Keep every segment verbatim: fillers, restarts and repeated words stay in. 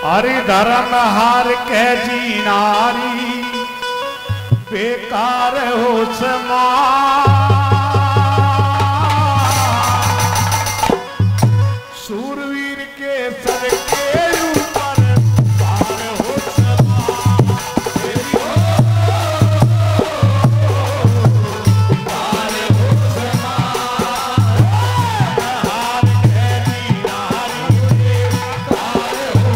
अरे धर्म हार के जी नारी बेकार हो समा सूरवीर के सर के ऊपर पार हो समा पार हो समा हार के जी नारी बेकार हो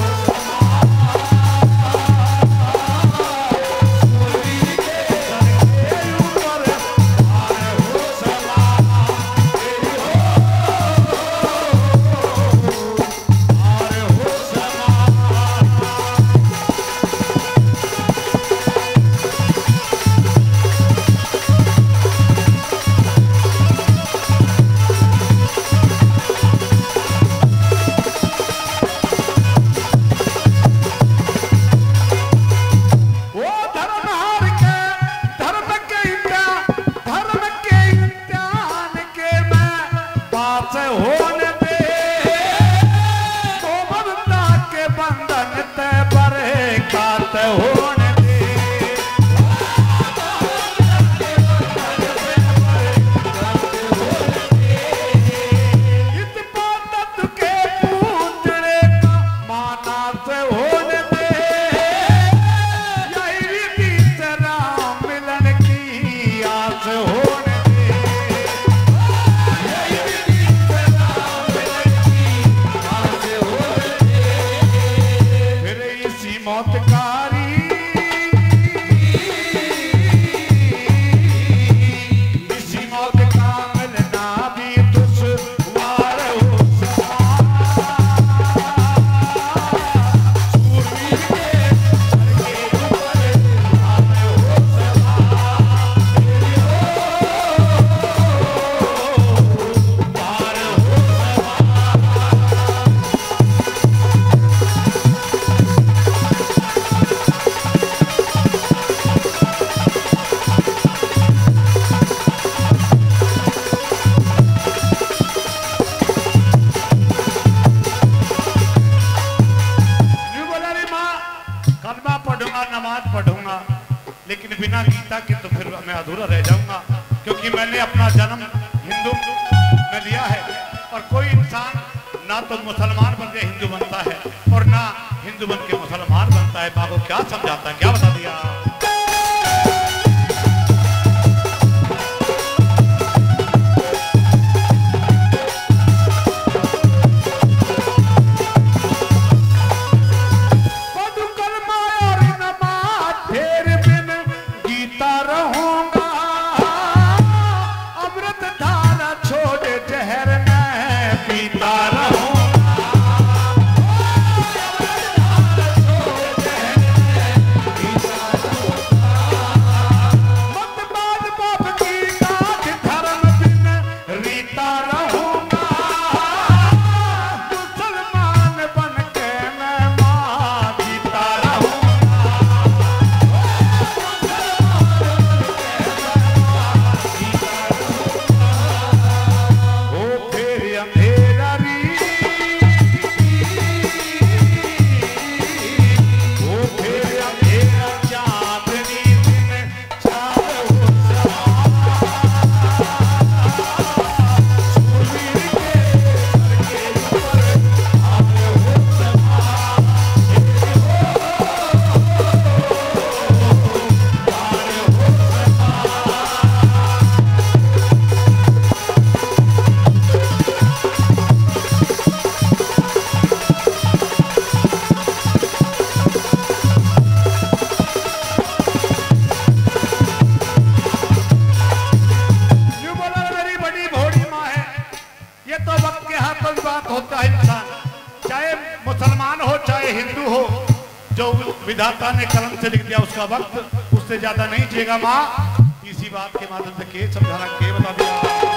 होने दे तो ममता के बंधन ते बरे खात होने दे इत पात के पूतड़े का माना से होने दे यही भी तेरा मिलन की आस होने मौतकारी इसी मौत का मिलना भी दुश्वार हो समा सूरवीर के सर के ऊपर पार हो समा पार हो नमाज पढ़ूंगा लेकिन बिना गीता के तो फिर मैं अधूरा रह जाऊंगा क्योंकि मैंने अपना जन्म हिंदू में लिया है और कोई इंसान ना तो मुसलमान बन के हिंदू बनता है और ना हिंदू बन के मुसलमान बनता है। बाबू क्या समझाता है, क्या बता दिया। मुसलमान हो चाहे हिंदू हो, जो विधाता ने कलम से लिख दिया उसका वक्त उससे ज्यादा नहीं जिएगा। माँ इसी बात के माध्यम से के समझाना के बता दिया।